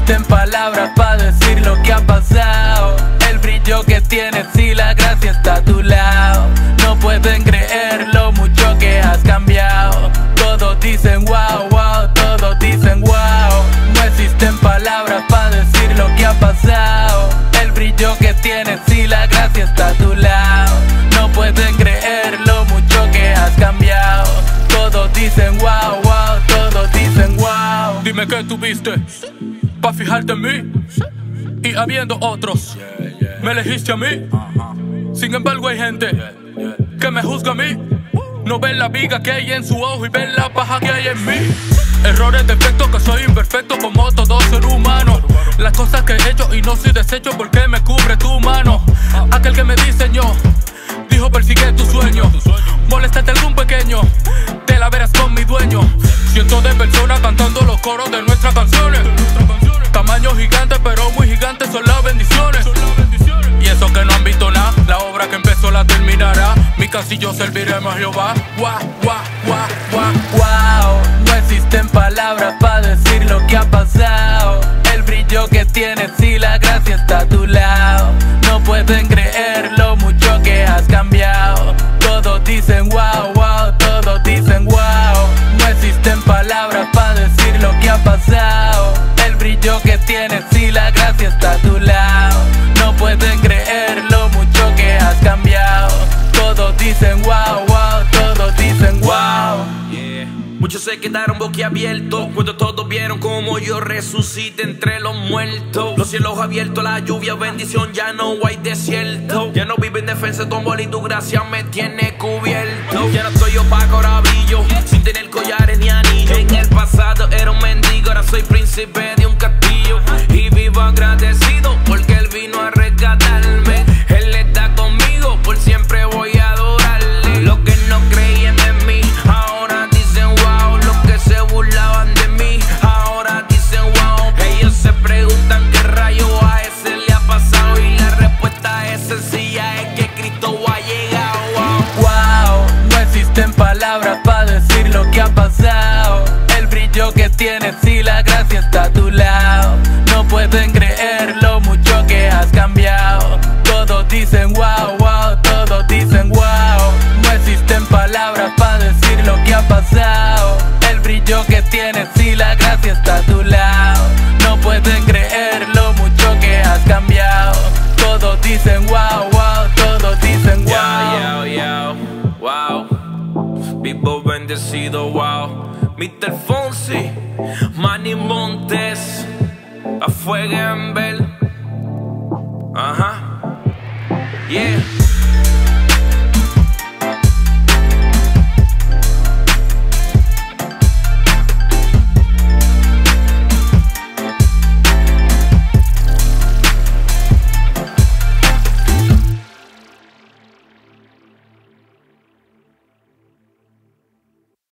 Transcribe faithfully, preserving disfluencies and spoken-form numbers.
existen palabras para decir lo que ha pasado. El brillo que tienes y la gracia está a tu lado. No pueden creer lo mucho que has cambiado. Todos dicen wow, wow, todos dicen wow. No existen palabras para decir lo que ha pasado. El brillo que tienes y la gracia está a tu lado. No pueden creer lo mucho que has cambiado. Todos dicen wow, wow, todos dicen wow. Dime qué tuviste pa' fijarte en mí, y habiendo otros, me elegiste a mí. Sin embargo hay gente que me juzga a mí. No ven la viga que hay en su ojo y ven la paja que hay en mí. Errores, defectos, que soy imperfecto como todo ser humano. Las cosas que he hecho y no soy deshecho porque me cubre tu mano. Aquel que me diseñó dijo persigue tu sueño. Moléstate algún pequeño, te la verás con mi dueño. Cientos de personas cantando los coros de nuestras canciones. Tamaño gigante, pero muy gigantes son las bendiciones. Y eso que no han visto nada, la obra que empezó la terminará. Mi casillo serviremos a Jehová. Guau, guau, guau, guau. Wow, no existen palabras para decir lo que ha pasado. El brillo que tienes y la gracia está a tu lado. No pueden creer lo mucho que has cambiado. Todos dicen wow, wow, todos dicen wow. No existen palabras para decir lo que ha pasado. El brillo que tienes y la gracia está a tu lado. No pueden creer lo mucho que has cambiado. Todos dicen wow, wow, todos dicen wow. Yeah. Muchos se quedaron boquiabiertos cuando todos vieron como yo resucité entre los muertos. Los cielos abiertos, la lluvia, bendición, ya no hay desierto. Ya no vivo en defensa, tu amor y tu gracia me tiene cubierto. Ya no soy opaco, ahora brillo, sin tener collares ni anillos. En el pasado era un mendigo, ahora soy príncipe de un castillo. Y vivo agradecido porque él vino a rescatarme. Él está conmigo, por siempre voy a adorarle. Los que no creían en mí, ahora dicen wow. Los que se burlaban de mí, ahora dicen wow. Ellos se preguntan qué rayo a ese le ha pasado. Y la respuesta es sencilla, es que Cristo ha llegado. Wow, wow, no existen palabras para decir lo que ha pasado. El brillo que tienes y la gracia está a tu lado. No pueden creer lo mucho que has cambiado. Todos dicen wow, wow, todos dicen wow. No existen palabras para decir lo que ha pasado. El brillo que tienes y la gracia está a tu lado. No pueden creer lo mucho que has cambiado. Todos dicen wow, wow, todos dicen wow. Yo, yo, yo, wow. Vivo bendecido, wow. mister Fonsy, Manny Montes, a fuego en ver. Ajá, yeah.